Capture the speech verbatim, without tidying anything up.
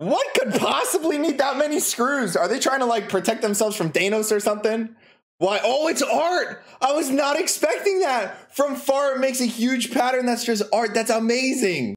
What could possibly need that many screws? Are they trying to like protect themselves from Thanos or something? Why? Oh, it's art. I was not expecting that. From far, it makes a huge pattern. That's just art. That's amazing.